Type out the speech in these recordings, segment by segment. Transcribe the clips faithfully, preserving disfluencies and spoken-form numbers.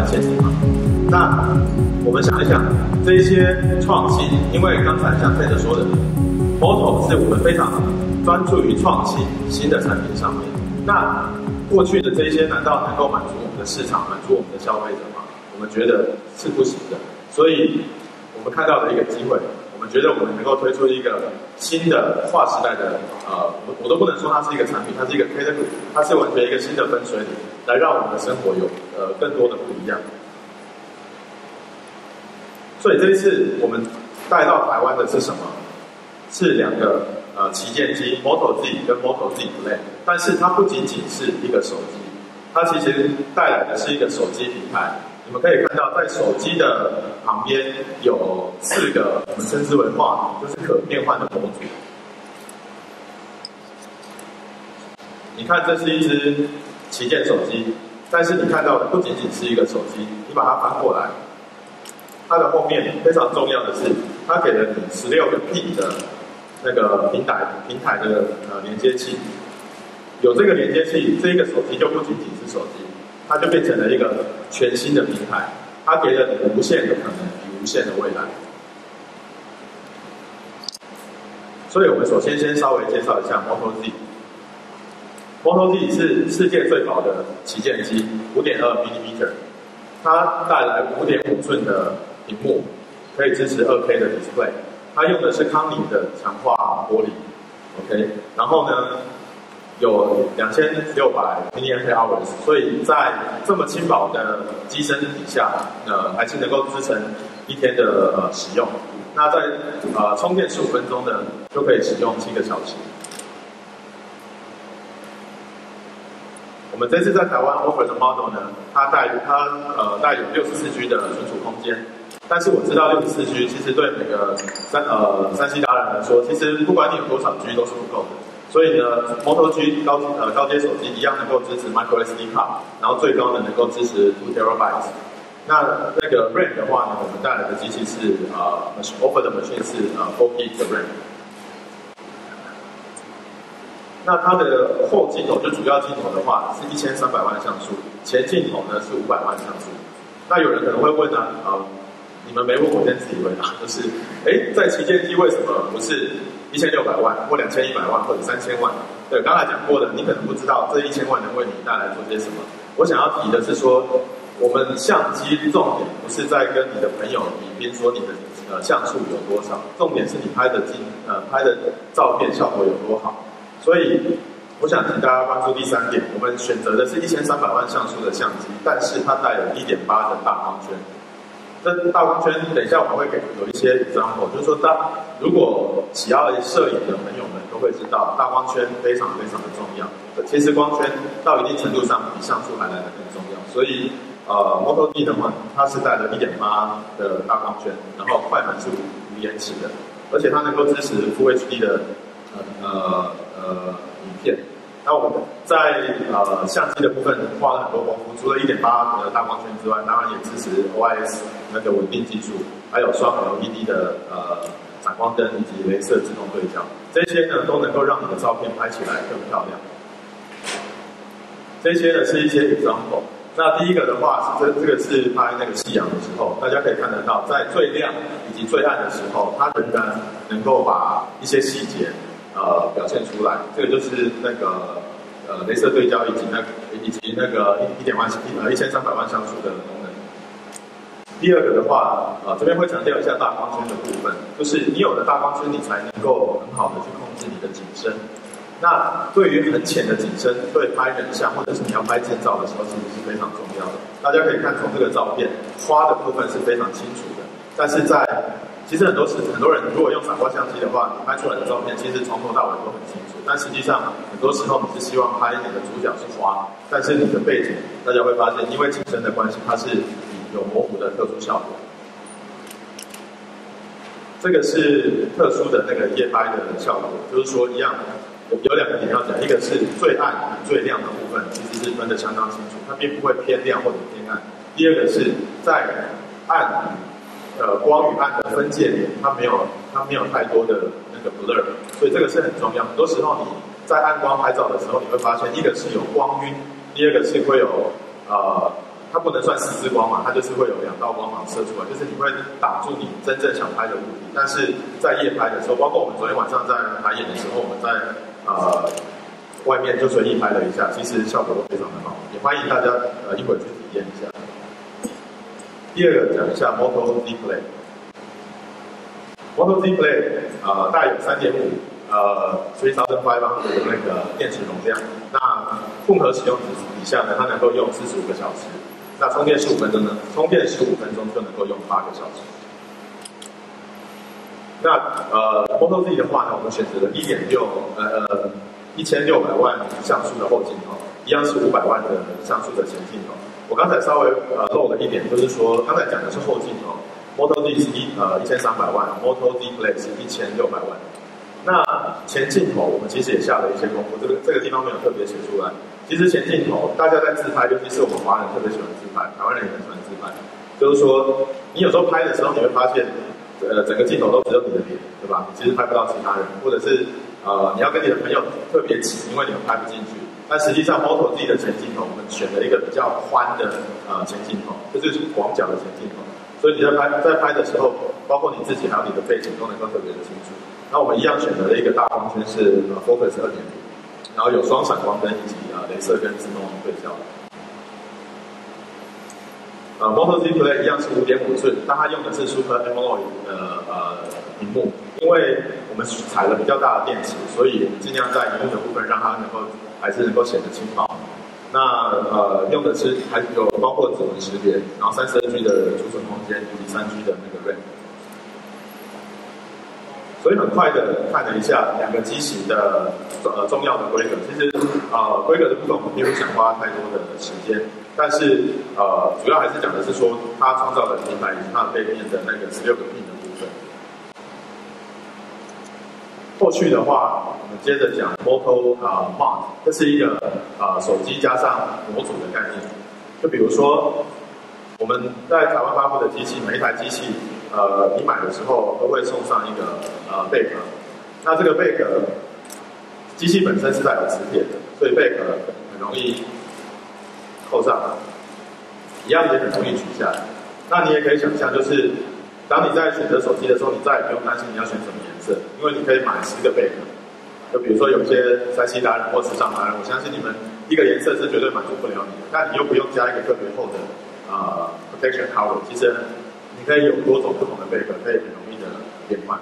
前景嘛。那我们想一想，这一些创新，因为刚才像 Ted 说的 ，Moto 是我们非常专注于创新新的产品上面。那过去的这一些，难道能够满足我们的市场，满足我们的消费者吗？我们觉得是不行的。所以，我们看到了一个机会，我们觉得我们能够推出一个新的划时代的，呃，我我都不能说它是一个产品，它是一个 category， 它是完全一个新的分水岭，来让我们的生活有呃更多的不一样。所以这一次我们带到台湾的是什么？是两个呃旗舰机 Moto Z 跟 Moto Z Play， 但是它不仅仅是一个手机，它其实带来的是一个手机平台。你们可以看到，在手机的旁边有四个我们称之为 mod， 就是可变换的模组。你看，这是一只旗舰手机，但是你看到的不仅仅是一个手机，你把它翻过来。它的后面非常重要的是，它给了你十六个 pin 的那个平台平台的呃连接器。有这个连接器，这一个手机就不仅仅是手机，它就变成了一个全新的平台。它给了你无限的可能与无限的未来。所以我们首先先稍微介绍一下 Moto Z。Moto Z 是世界最薄的旗舰机， 五点二 毫米， 它带来 五点五寸的屏幕，可以支持 二 K 的 display， 它用的是康宁的强化玻璃 ，OK， 然后呢有两千六百 mAh， 所以在这么轻薄的机身底下，呃，还是能够支撑一天的呃使用。那在呃充电十五分钟呢，就可以使用七个小时。我们这次在台湾 offer 的 model 呢，它带它呃带有 六十四 G 的存储空间，但是我知道 六十四 G 其实对每个三呃三 C 达人来说，其实不管你有多少 G 都是不够的。所以呢 ，Moto G 高呃高阶手机一样能够支持 micro S D 卡，然后最高呢能够支持 two terabytes。那那个 RAM 的话呢，我们带来的机器是呃 offer 的 machine 是呃 four G 的 RAM。那它的后镜头就主要镜头的话是一千三百万像素，前镜头呢是五百万像素。那有人可能会问啊，呃，你们没问我，先自己回答，就是，哎，在旗舰机为什么不是一千六百万或两千一百万或者三千万？对，刚才讲过的，你可能不知道这一千万能为你带来做些什么。我想要提的是说，我们相机重点不是在跟你的朋友比拼说你的呃像素有多少，重点是你拍的镜呃拍的照片效果有多好。所以，我想请大家关注第三点，我们选择的是一千三百万像素的相机，但是它带有 一点八 的大光圈。这大光圈，等一下我们会给有一些 example， 就是说，当如果喜爱摄影的朋友们都会知道，大光圈非常非常的重要。其实光圈到一定程度上比像素还来得更重要。所以，呃 ，Moto Z 的话，它是带了 一点八 的大光圈，然后快门是无延迟的，而且它能够支持 Full H D 的呃呃影片。那我们在呃相机的部分花了很多功夫，除了 一点八 的大光圈之外，当然也支持 O I S 那个稳定技术，还有双 L E D 的呃闪光灯以及雷射自动对焦，这些呢都能够让你的照片拍起来更漂亮。这些呢是一些 example。那第一个的话是这这个是拍那个夕阳的时候，大家可以看得到，在最亮以及最暗的时候，它仍然能够把一些细节呃表现出来。这个就是那个呃雷射对焦以及那以及那个一一点万呃一千三百万像素的功能。第二个的话，呃这边会强调一下大光圈的部分，就是你有了大光圈，你才能够很好的去控制你的景深。那对于很浅的景深，对拍人像或者是你要拍建照的时候，其实是非常重要的。大家可以看从这个照片，花的部分是非常清楚的，但是在其实很多时很多人如果用闪光相机的话，你拍出来的照片其实从头到尾都很清楚，但实际上很多时候你是希望拍你的主角是花，但是你的背景大家会发现，因为景深的关系，它是有模糊的特殊效果。这个是特殊的那个夜拍的效果，就是说一样。有两个点要讲，一个是最暗与最亮的部分，其实是分得相当清楚，它并不会偏亮或者偏暗。第二个是在暗呃光与暗的分界点，它没有它没有太多的那个 blur， 所以这个是很重要。很多时候你在暗光拍照的时候，你会发现一个是有光晕，第二个是会有呃它不能算十字光芒，它就是会有两道光芒射出来，就是你会挡住你真正想拍的物体。但是在夜拍的时候，包括我们昨天晚上在排演的时候，我们在呃外面就随意拍了一下，其实效果都非常的好，也欢迎大家呃一会儿去体验一下。第二个讲一下 Moto Z Play。Moto Z Play 呃大概有 三点五 呃三千五百的那个电池容量，那混合使用底下呢，它能够用四十五个小时。那充电十五分钟呢？充电十五分钟就能够用八个小时。那呃 Moto Z 的话呢，我们选择了一点六呃呃一千六百万像素的后镜头，一样是五百万的像素的前镜头。我刚才稍微呃漏了一点，就是说刚才讲的是后镜头 ，Moto Z 是一呃一千三百万 ，Moto Z Play 是一千六百万。那前镜头我们其实也下了一些功夫，这个这个地方没有特别写出来。其实前镜头大家在自拍，尤其是我们华人特别喜欢自拍，台湾人也很喜欢自拍。就是说，你有时候拍的时候，你会发现，呃，整个镜头都只有你的脸，对吧？你其实拍不到其他人，或者是呃，你要跟你的朋友特别挤，因为你们拍不进去。但实际上 ，Moto Z 的前镜头，我们选了一个比较宽的呃前镜头，这就是广角的前镜头，所以你在拍在拍的时候，包括你自己还有你的背景都能够特别的清楚。那我们一样选择了一个大光圈是呃 Focus 二点零，然后有双闪光灯以及呃雷射跟自动对焦。呃 Moto Z Play 一样是 五点五 寸，但它用的是 Super AMOLED 的呃屏幕，因为我们采了比较大的电池，所以我们尽量在屏幕的部分让它能够还是能够显得轻薄。那呃用的是还有包括指纹识别，然后三十二 G 的储存空间以及三 G 的那个 RAM。所以很快的看了一下两个机型的呃重要的规格，其实呃规格的部分我们并不想花太多的时间，但是呃主要还是讲的是说它创造的平台以及它的背面的那个十六个 pin 的部分。后续的话，我们接着讲 Moto 呃 Mod， 这是一个呃手机加上模组的概念。就比如说我们在台湾发布的机器，每一台机器。呃，你买的时候都会送上一个呃贝壳，那这个贝壳机器本身是带有磁铁的，所以贝壳很容易扣上来，一样也很容易取下来。那你也可以想象，就是当你在选择手机的时候，你再也不用担心你要选什么颜色，因为你可以买十个贝壳。就比如说有些三 C 达人或时尚达人，我相信你们一个颜色是绝对满足不了你的，但你又不用加一个特别厚的呃 protection cover， 其实。你可以有多种不同的贝壳，可以很容易的变换。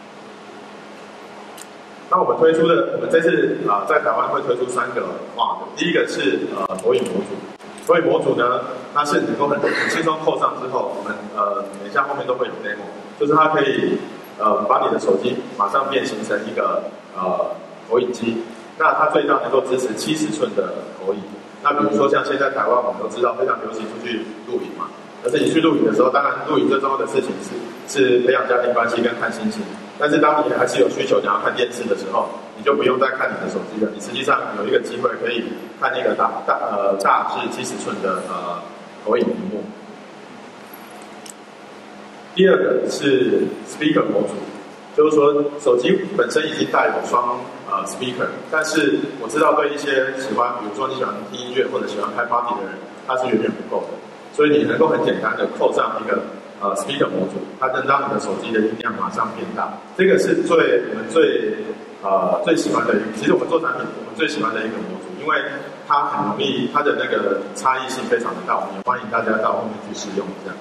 那我们推出的，我们这次啊、呃、在台湾会推出三个 mod， 第一个是呃投影模组，投影模组呢，它是能够很很轻松扣上之后，我们呃等一下后面都会有 demo， 就是它可以呃把你的手机马上变形成一个呃投影机，那它最大能够支持七十寸的投影。那比如说像现在台湾我们都知道非常流行出去露营嘛。而且你去露营的时候，当然露营最重要的事情是是培养家庭关系跟看星星。但是当你还是有需求想要看电视的时候，你就不用再看你的手机了，你实际上有一个机会可以看那个大大呃大致七十寸的呃投影屏幕。第二个是 speaker 模组，就是说手机本身已经带有双呃 speaker， 但是我知道对一些喜欢，比如说你喜欢听音乐或者喜欢开 party 的人，它是远远不够的。所以你能够很简单的扣上一个呃 speaker 模组，它能让你的手机的音量马上变大。这个是最我们最呃最喜欢的一个，其实我们做产品我们最喜欢的一个模组，因为它很容易，它的那个差异性非常的大，我们也欢迎大家到后面去试用这样。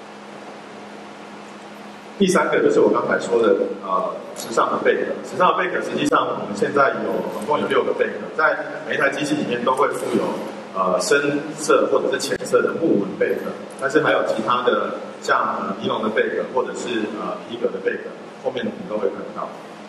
第三个就是我刚才说的呃时尚的贝壳，时尚的贝壳实际上我们现在有总共有六个贝壳，在每一台机器里面都会附有。呃，深色或者是浅色的木纹贝壳，但是还有其他的像呃尼龙的贝壳或者是呃皮革的贝壳，后面你都会看到。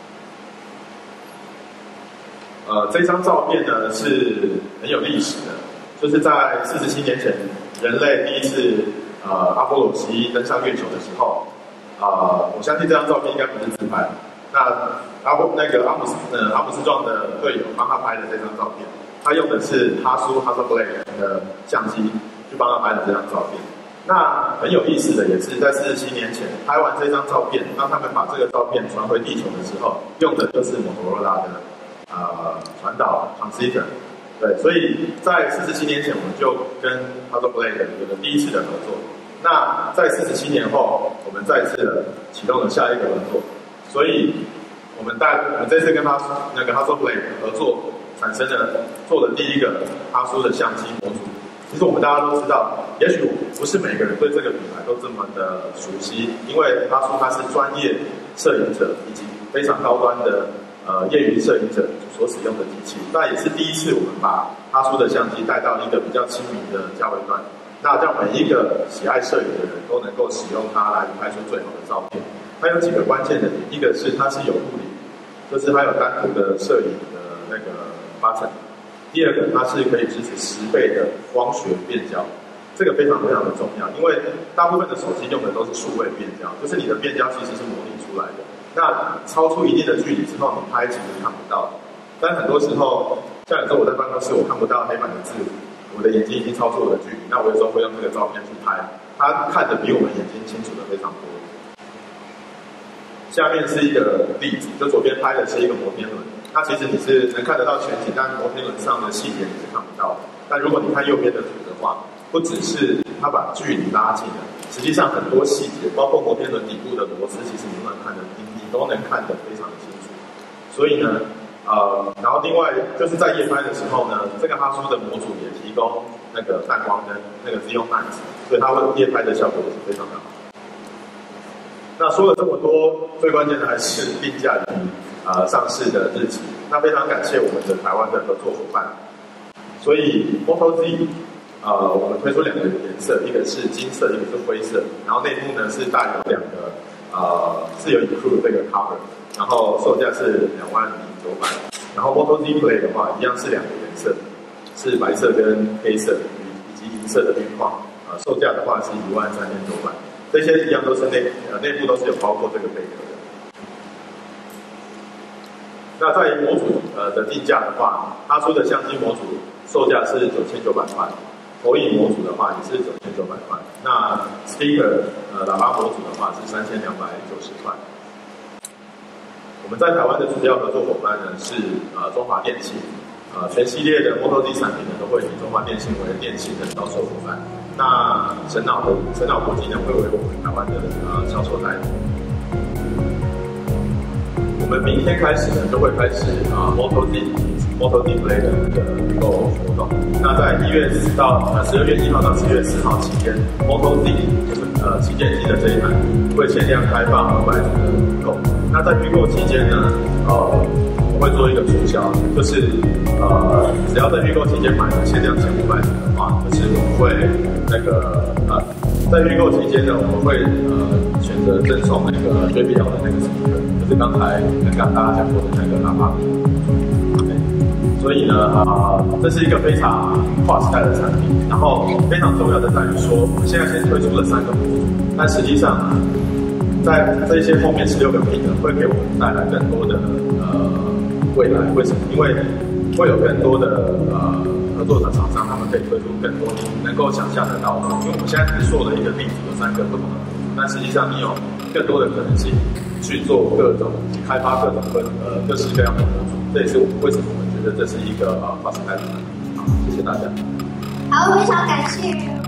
呃，这张照片呢是很有历史的，就是在四十七年前，人类第一次呃阿波罗十一登上月球的时候，啊、呃，我相信这张照片应该不是自拍。那阿波那个阿姆斯呃阿姆斯壮的队友帮他拍的这张照片。他用的是哈苏 Hasselblad 的相机去帮他拍的这张照片。那很有意思的也是在四十七年前拍完这张照片，当他们把这个照片传回地球的时候，用的就是摩托罗拉的呃传导 transceiver。 对，所以在四十七年前，我们就跟 HasselBlad 有了第一次的合作。那在四十七年后，我们再次的启动了下一个合作。所以，我们带我们这次跟他那个 HasselBlad 合作，产生了做的第一个哈苏的相机模组。其实我们大家都知道，也许不是每个人对这个品牌都这么的熟悉，因为哈苏它是专业摄影者以及非常高端的呃业余摄影者所使用的机器。那也是第一次我们把哈苏的相机带到一个比较亲民的价位段，那让每一个喜爱摄影的人都能够使用它来拍出最好的照片。它有几个关键的点，一个是它是有物理，就是它有单独的摄影的那个button。第二个，它是可以支持十倍的光学变焦，这个非常非常的重要，因为大部分的手机用的都是数位变焦，就是你的变焦其实是模拟出来的。那超出一定的距离之后，你拍其实看不到。但很多时候，像有时候我在办公室，我看不到黑板的字，我的眼睛已经超出我的距离，那我有时候会用这个照片去拍，它看得比我们眼睛清楚的非常多。下面是一个例子，就左边拍的是一个摩天轮。它其实你是能看得到全景，但摩天轮上的细节你是看不到的。但如果你看右边的图的话，不只是它把距离拉近了，实际上很多细节，包括摩天轮底部的螺丝，其实你都能看得，你都能看得非常的清楚。所以呢，呃，然后另外就是在夜拍的时候呢，这个哈苏的模组也提供那个淡光灯，那个 Xeon Night， 所以它会夜拍的效果也是非常的好。那说了这么多，最关键的还是定价与呃上市的日期。那非常感谢我们的台湾的合作伙伴。所以 Moto Z， 呃，我们推出两个颜色，一个是金色，一个是灰色。然后内部呢是带有两个呃是有 include 这个 cover， 然后售价是两万零九百。然后 Moto Z Play 的话，一样是两个颜色，是白色跟黑色以及银色的边框。呃，售价的话是一万三千九百。这些一样都是内呃内部都是有包括这个贝壳的。那在于模组呃的定价的话，哈苏的相机模组售价是九千九百块，投影模组的话也是九千九百块。那 speaker 呃喇叭模组的话是三千两百九十块。我们在台湾的主要合作伙伴呢是呃中华电信，呃全系列的 Moto Z 产品呢都会以中华电信为电信的销售伙伴。那神脑的神脑国际呢会为我们台湾的呃销售代理。我们明天开始呢就会开始啊 Moto Z Moto Z Play 的那个预购活动。那在一月四到呃十二月一号到十月四号期间 ，Moto Z 就是呃旗舰机的这一台会限量开放五百组的预购。那在预购期间呢，呃我会做一个促销，就是呃只要在预购期间买了限量前五百组的话，就是我们会那个呃在预购期间呢，我们会呃选择赠送那个 J B L 的那个 speaker， 就是刚才跟大家讲过的那个喇叭。所以呢，啊、呃，这是一个非常划时代的产品。然后非常重要的在于说，我们现在先推出了三个模组，但实际上在这些后面十六个品呢，会给我们带来更多的呃未来。为什么？因为会有更多的呃合作的厂商，他们可以推出更多你能够想象得到的。因为我们现在只做了一个例子，有三个不同的模组，但实际上你有更多的可能性去做各种开发各种各呃各式各样的模组。这也是我们为什么我们觉得这是一个呃划时代的产品。好，谢谢大家。 好，非常感谢。